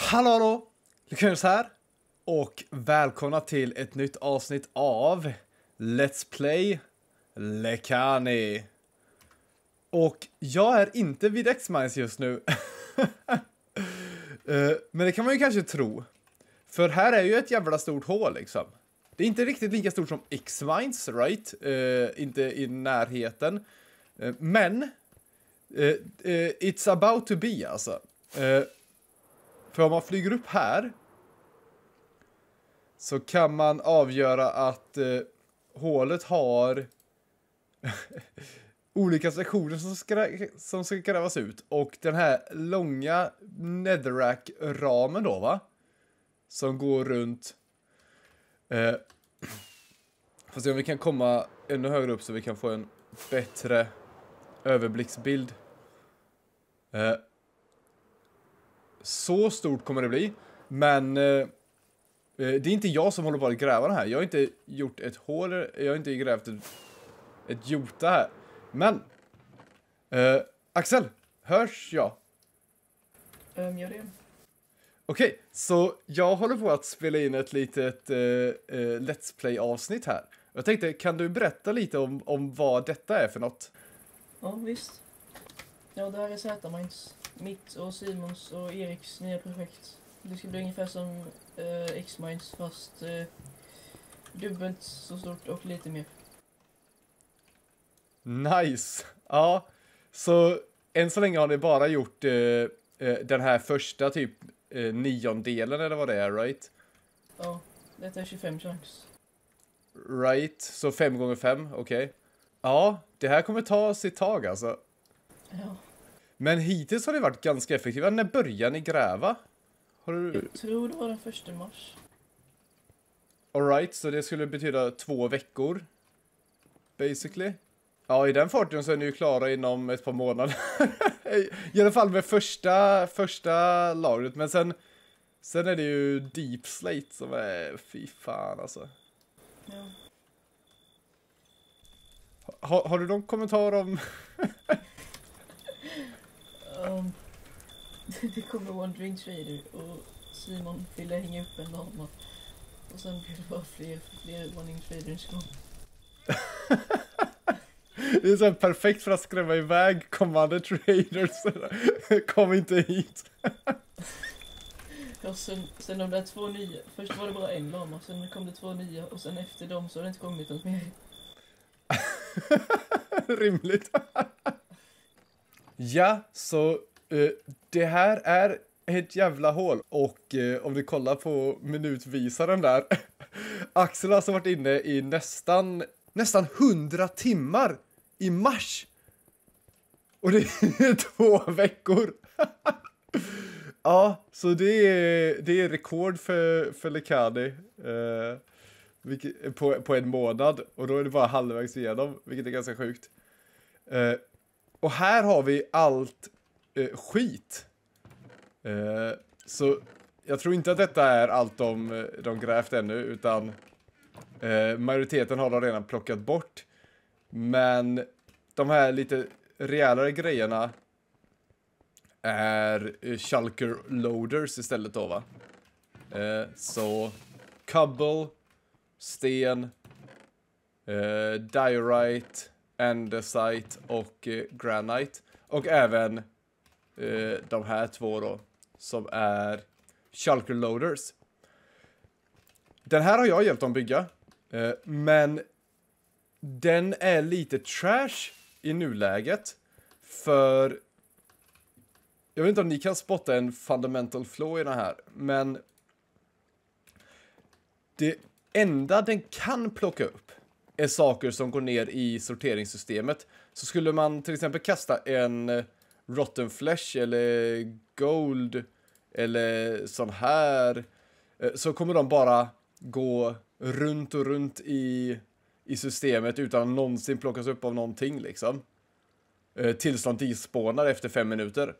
Hallå, Lukas här och välkomna till ett nytt avsnitt av Let's Play Lekani. Och jag är inte vid X-Mines just nu. Men det kan man ju kanske tro. För här är ju ett jävla stort hål liksom. Det är inte riktigt lika stort som X-Mines, right? Inte i närheten. Men it's about to be alltså. För om man flyger upp här så kan man avgöra att hålet har olika sektioner som ska grävas ut. Och den här långa netherrack-ramen då, va? Som går runt. Får se om vi kan komma ännu högre upp så vi kan få en bättre överblicksbild. Så stort kommer det bli. Men det är inte jag som håller på att gräva det här. Jag har inte gjort ett hål. Jag har inte grävt ett jota här. Men Axel, hörs jag? Gör det. Okej, så jag håller på att spela in ett litet Let's Play-avsnitt här. Jag tänkte, kan du berätta lite om vad detta är för något? Ja, visst. Ja, det här är Z-Mines. Mitt och Simons och Eriks nya projekt. Det ska bli ungefär som X-Mines fast dubbelt så stort och lite mer. Nice! Ja, så än så länge har ni bara gjort den här första typ niondelen eller vad det är, right? Ja, detta är 25 chans. Right, så 5 gånger 5, okej. Ja, det här kommer ta sitt tag alltså. Ja. Men hittills har det varit ganska effektiva. När börjar ni gräva? Har du... Jag tror det var den 1 mars. Alright, så det skulle betyda 2 veckor. Basically. Ja, i den farten så är ni ju klara inom ett par månader. I alla fall med första lagret. Men sen är det ju Deep Slate som är... Fy fan alltså. Ja. Har du någon kommentar om... Det kommer Wandering Trader och Simon ville hänga upp en lama. Och sen blir det bara fler Wandering Traders kom. Det är så här perfekt för att skrämma iväg kommande traders. Kom inte hit. Ja, sen de där 2 nya. Först var det bara en lama, sen kom det 2 nya. Och sen efter dem så har det inte kommit något mer. Rimligt. Ja, så det här är ett jävla hål. Och om vi kollar på minutvisaren där. Axel har alltså varit inne i nästan 100 timmar i mars. Och det är 2 veckor. Ja, så det är rekord för Lekani på en månad. Och då är det bara halvvägs igenom, vilket är ganska sjukt. Och här har vi allt skit. Så jag tror inte att detta är allt de grävt ännu, utan majoriteten har de redan plockat bort. Men de här lite rejälare grejerna är shulker loaders istället då, va? Så cobble, sten, diorite, andesite och granite. Och även de här 2 då, som är shulker loaders. Den här har jag hjälpt dem bygga. Men den är lite trash i nuläget. För jag vet inte om ni kan spotta en fundamental flaw i den här. Men det enda den kan plocka upp är saker som går ner i sorteringssystemet. Så skulle man till exempel kasta en rotten flesh eller gold eller sån här, så kommer de bara gå runt och runt i systemet utan att någonsin plockas upp av någonting liksom. Tills de despawnar efter 5 minuter.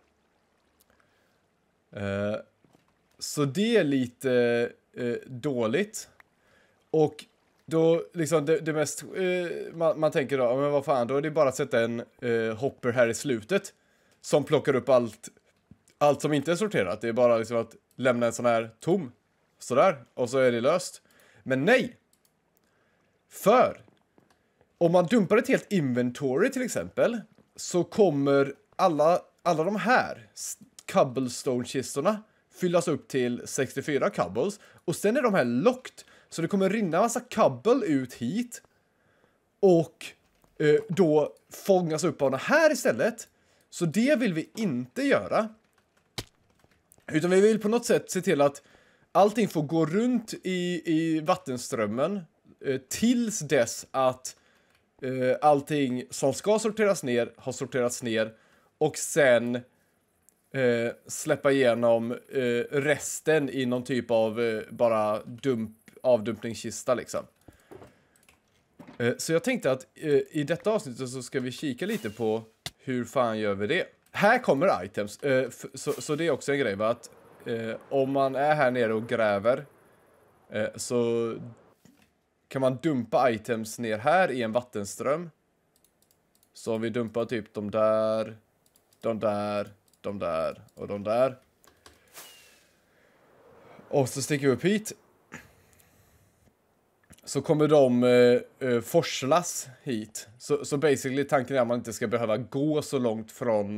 Så det är lite dåligt. Och då liksom det mest man tänker då, men vad fan, då är det bara att sätta en hopper här i slutet som plockar upp allt som inte är sorterat. Det är bara liksom att lämna en sån här tom. Sådär. Och så är det löst. Men nej! För om man dumpar ett helt inventory till exempel, så kommer alla de här cobblestone-kistorna fyllas upp till 64 cobbles. Och sen är de här locked. Så det kommer rinna en massa cobble ut hit. Och då fångas upp av den här istället. Så det vill vi inte göra. Utan vi vill på något sätt se till att allting får gå runt i vattenströmmen. Tills dess att allting som ska sorteras ner har sorterats ner. Och sen släppa igenom resten i någon typ av bara avdumpningskista liksom. Så jag tänkte att i detta avsnittet så ska vi kika lite på hur fan gör vi det. Här kommer items. Så det är också en grej, va? Att om man är här nere och gräver så kan man dumpa items ner här i en vattenström. Så om vi dumpar typ de där och de där. Och så sticker vi upp hit. Så kommer de forslas hit. Så basically tanken är att man inte ska behöva gå så långt från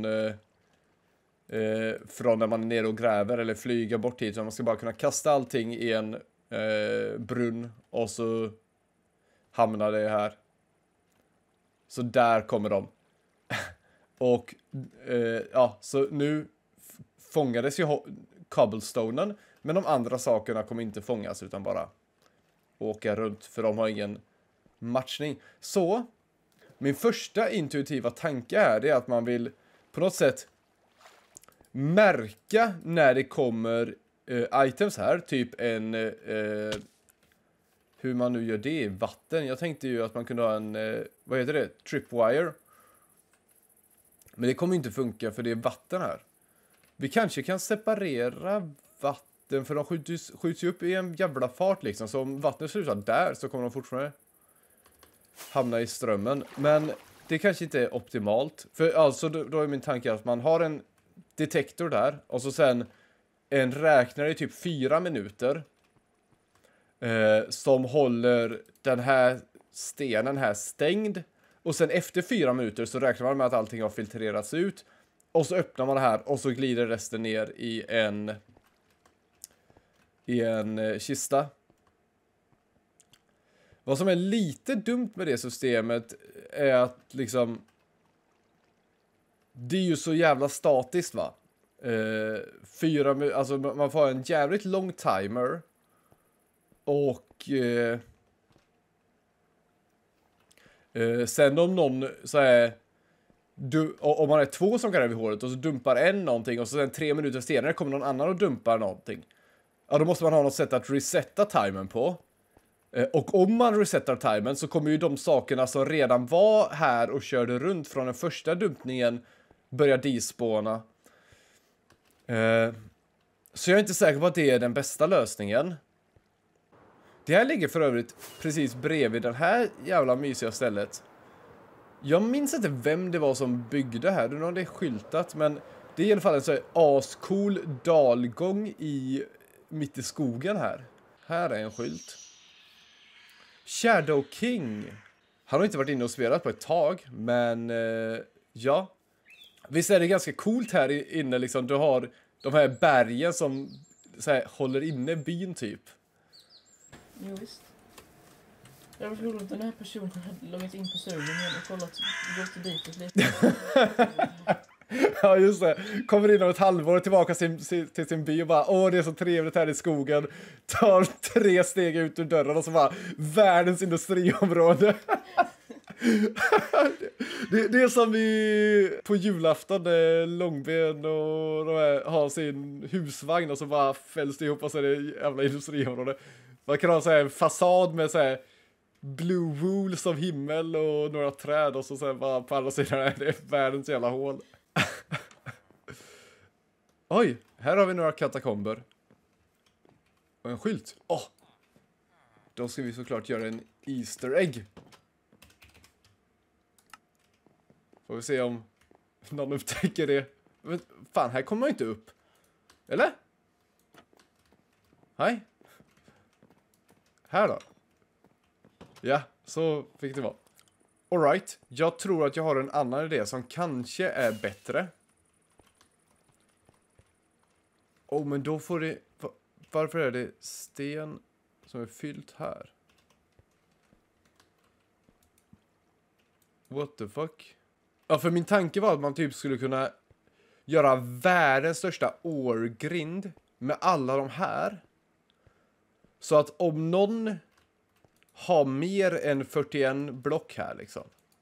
när man är nere och gräver eller flyga bort hit. Så man ska bara kunna kasta allting i en brunn och så hamnar det här. Så där kommer de. Och ja, så nu fångades ju cobblestonen, men de andra sakerna kommer inte fångas utan bara åka runt, för de har ingen matchning. Så min första intuitiva tanke här är att man vill på något sätt märka när det kommer items här, typ en hur man nu gör det i vatten. Jag tänkte ju att man kunde ha en vad heter det? Tripwire. Men det kommer inte funka för det är vatten här. Vi kanske kan separera vatten, för de skjuts ju upp i en jävla fart liksom. Så om vattnet slutar där så kommer de fortfarande hamna i strömmen. Men det kanske inte är optimalt. För alltså då är min tanke att man har en detektor där. Och så sen en räknare i typ 4 minuter. Som håller den här stenen här stängd. Och sen efter 4 minuter så räknar man med att allting har filtrerats ut. Och så öppnar man det här och så glider resten ner i en kista. Vad som är lite dumt med det systemet är att liksom det är ju så jävla statiskt, va? Alltså man får en jävligt lång timer. Och sen om någon så är om man är 2 som gräver i hålet och så dumpar en någonting och så sen 3 minuter senare kommer någon annan och dumpar någonting. Ja, då måste man ha något sätt att resetta timern på. Och om man resetar timern så kommer ju de sakerna som redan var här och körde runt från den första dumpningen börja despawna. Så jag är inte säker på att det är den bästa lösningen. Det här ligger för övrigt precis bredvid den här jävla mysiga stället. Jag minns inte vem det var som byggde här. Det är nog det skyltat, men det är i alla fall en så här ascool dalgång mitt i skogen här. Här är en skylt. Shadow King. Han har inte varit inne och spelat på ett tag, men ja. Visst är det ganska coolt här inne liksom. Du har de här bergen som så här, håller inne byn typ. Jo, visst. Det var roligt att den här personen hade loggat in på servern igen och gått dit lite. Ja, just det. Kommer in om ett halvår tillbaka till sin by och bara, åh, det är så trevligt här i skogen. Tar 3 steg ut ur dörren och så bara, världens industriområde. Det är som på julafton där Långben och de här har sin husvagn och så bara fälls det ihop och så är det jävla industriområde. Man kan ha så här en fasad med så här blue wool som himmel och några träd och så bara på andra sidan är det världens jävla hål. Oj, här har vi några katakomber. Och en skylt. Då ska vi såklart göra en Easter egg. Får vi se om någon upptäcker det. Men fan, här kommer man inte upp. Eller? Nej. Här då. Ja, så fick det vara. All right. Jag tror att jag har en annan idé som kanske är bättre. Men då får det... Varför är det sten som är fyllt här? What the fuck? Ja, för min tanke var att man typ skulle kunna göra världens största årgrind med alla de här. Så att om någon har mer än 41 block här liksom.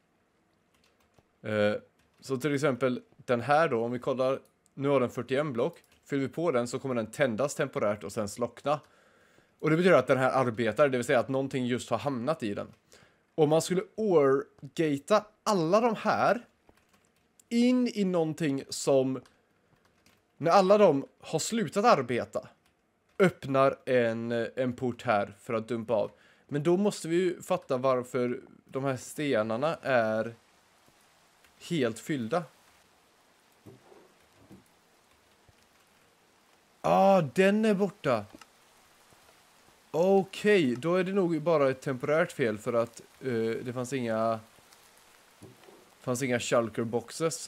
Så till exempel den här då, om vi kollar, nu har den 41 block. Fyller vi på den så kommer den tändas temporärt och sen slockna. Och det betyder att den här arbetar, det vill säga att någonting just har hamnat i den. Om man skulle årgata alla de här in i någonting som, när alla de har slutat arbeta, öppnar en port här för att dumpa av. Men då måste vi ju fatta varför de här stenarna är helt fyllda. Den är borta. Okej, då är det nog bara ett temporärt fel för att det fanns inga shulker boxes.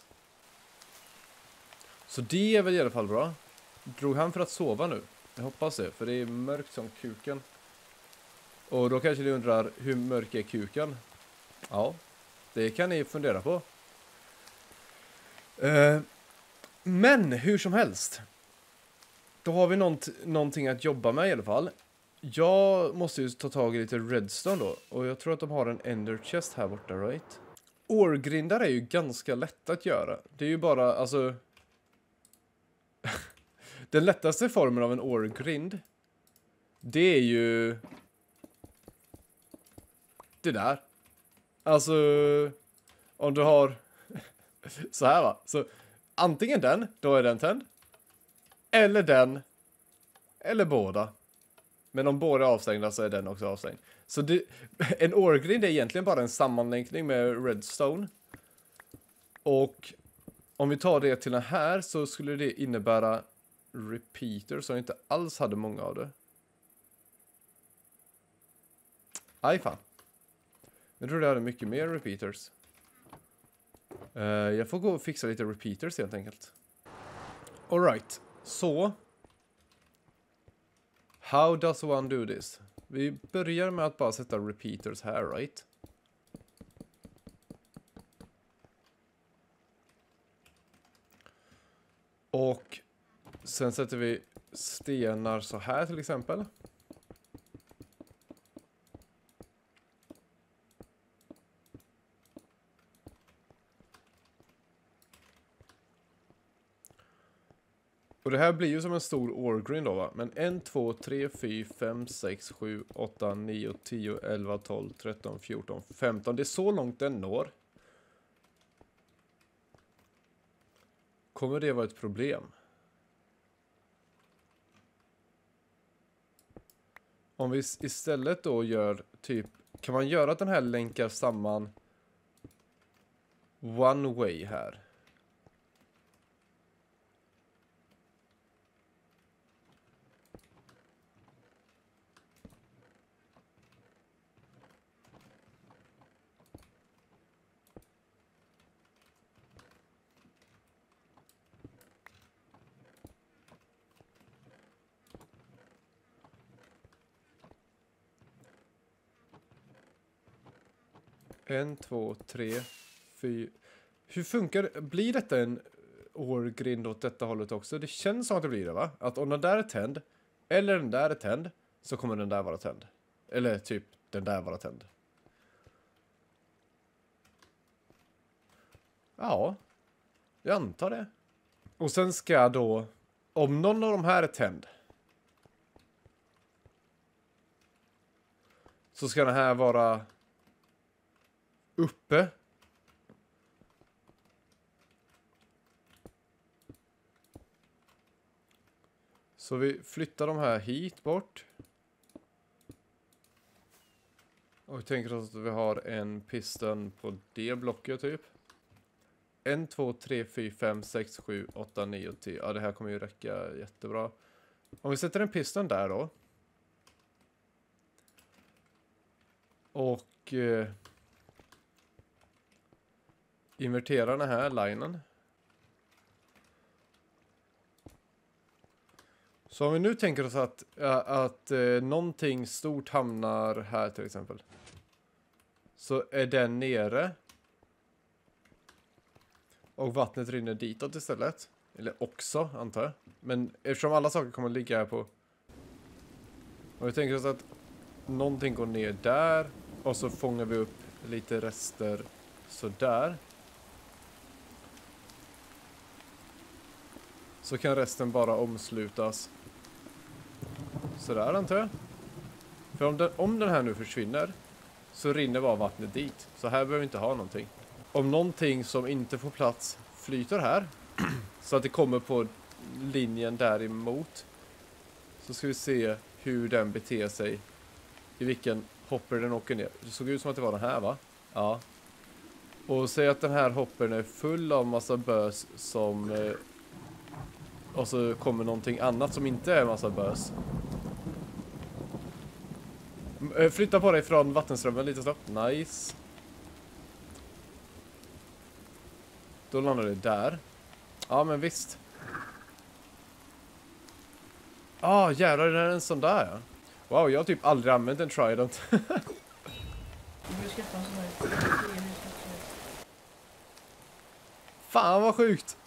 Så det är väl i alla fall bra. Drog han för att sova nu? Jag hoppas det, för det är mörkt som kuken. Och då kanske ni undrar, hur mörk är kuken? Ja, det kan ni fundera på. Men hur som helst. Då har vi någonting att jobba med i alla fall. Jag måste ju ta tag i lite redstone då. Och jag tror att de har en ender chest här borta, right? Årgrindar är ju ganska lätt att göra. Det är ju bara, alltså... Den lättaste formen av en årgrind, det är ju... det där. Alltså... om du har... så här va. Så antingen den, då är den tänd. Eller den. Eller båda. Men om båda är avstängda så är den också avstängd. Så det, en årgrind är egentligen bara en sammanlänkning med redstone. Och om vi tar det till den här så skulle det innebära repeater, så jag inte alls hade många av det. Aj fan. Jag tror det hade mycket mer repeaters. Jag får gå och fixa lite repeaters helt enkelt. All right. Så. How does one do this? Vi börjar med att bara sätta repeaters här, right? Och sen sätter vi stenar så här till exempel. Och det här blir ju som en stor årgrind då va? Men 1, 2, 3, 4, 5, 6, 7, 8, 9, 10, 11, 12, 13, 14, 15. Det är så långt den når. Kommer det vara ett problem? Om vi istället då gör typ... kan man göra att den här länkar samman one way här? En, två, tre, fyra. Hur funkar det? Blir detta en årgrind åt detta hållet också? Det känns som att det blir det va? Att om den där är tänd, eller den där är tänd, så kommer den där vara tänd. Eller typ den där vara tänd. Ja, jag antar det. Och sen ska jag då, om någon av de här är tänd, så ska den här vara uppe. Så vi flyttar de här hit bort. Och vi tänker oss att vi har en piston på det blocket typ. 1, 2, 3, 4, 5, 6, 7, 8, 9, 10. Ja, det här kommer ju räcka jättebra. Om vi sätter en piston där då. Och inverterar den här linen. Så om vi nu tänker oss att någonting stort hamnar här till exempel. Så är den nere. Och vattnet rinner ditåt istället. Eller också, antar jag. Men eftersom alla saker kommer att ligga här på... Om vi tänker oss att någonting går ner där. Och så fångar vi upp lite rester så där. Så kan resten bara omslutas. Sådär antar jag. För om den här nu försvinner så rinner bara vattnet dit. Så här behöver vi inte ha någonting. Om någonting som inte får plats flyter här. Så att det kommer på linjen däremot. Så ska vi se hur den beter sig. I vilken hopper den åker ner. Det såg ut som att det var den här, va? Ja. Och säg att den här hoppern är full av massa bös som... och så kommer någonting annat som inte är massa bös. Flytta på dig från vattenströmmen lite snabbt. Nice. Då landar det där. Ja, men visst. Jävlar, det är en sån där, ja. Wow, jag har typ aldrig använt en trident. Du borde skaffa en sån här. Fan, vad sjukt.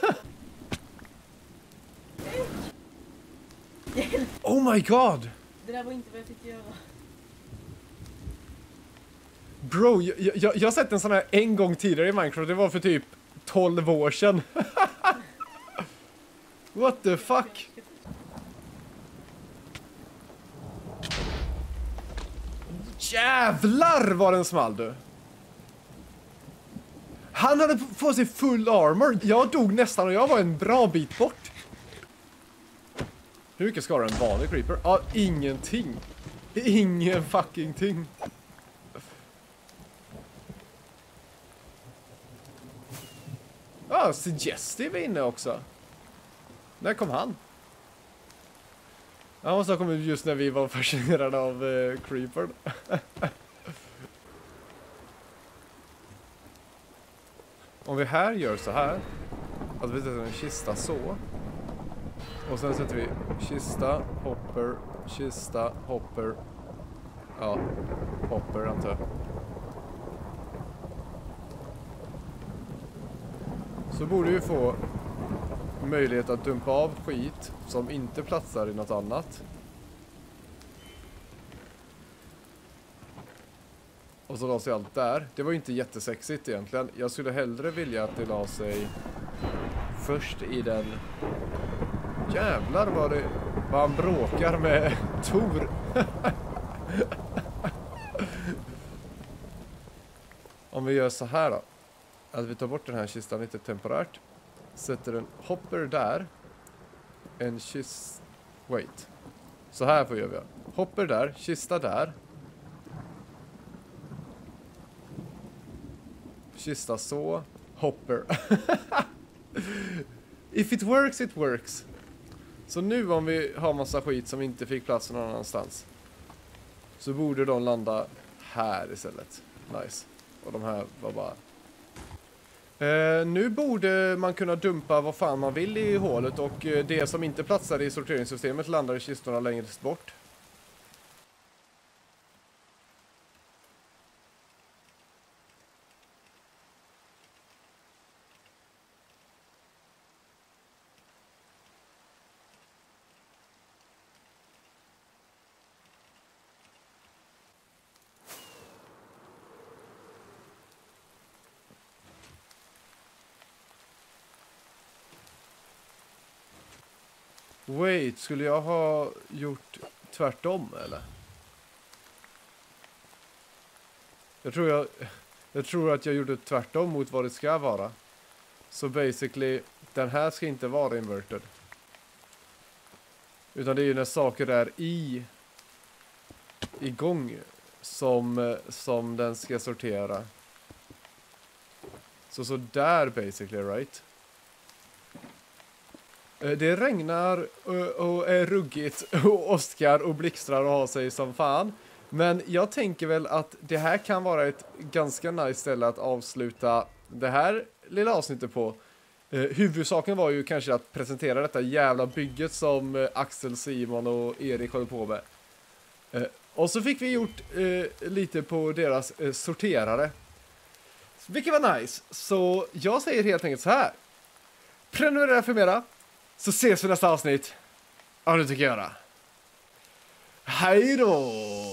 Oh my god. Det där var inte vad jag fick göra. Bro, jag har sett en sån här en gång tidigare i Minecraft. Det var för typ 12 år sedan. What the fuck? Jävlar vad den small, du. Han hade på sig full armor. Jag dog nästan och jag var en bra bit bort. Hur mycket skadar en vanlig creeper? Ja, ingenting. Ingen fucking ting. Suggestive är inne också. När kom han? Han måste ha kommit just när vi var fascinerade av creeper. Om vi här gör så här. Att vi sätter en kista så. Och sen sätter vi kista, hopper. Ja, hopper antar jag. Så borde vi få möjlighet att dumpa av skit som inte platsar i något annat. Och så la sig allt där. Det var ju inte jättesexigt egentligen. Jag skulle hellre vilja att det la sig först i den... Jävlar vad han bråkar med Tor. Om vi gör så här då. Att vi tar bort den här kistan lite temporärt. Sätter en hopper där. En kist... Wait. Så här får vi. Hopper där, kista där. Kista så. Hopper. If it works, it works. Så nu om vi har massa skit som inte fick plats någon annanstans. Så borde de landa här istället. Nice. Och de här var bara... nu borde man kunna dumpa vad fan man vill i hålet. Och det som inte platsar i sorteringssystemet landar i kistorna längst bort. Wait, skulle jag ha gjort tvärtom eller? Jag tror att jag gjorde tvärtom mot vad det ska vara. Så basically, den här ska inte vara inverted. Utan det är ju när saker är igång som den ska sortera. Så där basically, right? Det regnar och är ruggigt och åskar och blixtrar och har sig som fan. Men jag tänker väl att det här kan vara ett ganska nice ställe att avsluta det här lilla avsnittet på. Huvudsaken var ju kanske att presentera detta jävla bygget som Axel, Simon och Erik håller på med. Och så fick vi gjort lite på deras sorterare. Vilket var nice. Så jag säger helt enkelt så här. Prenumerera för mera. Så ses vi nästa avsnitt. Ja, det tycker jag göra. Hej då!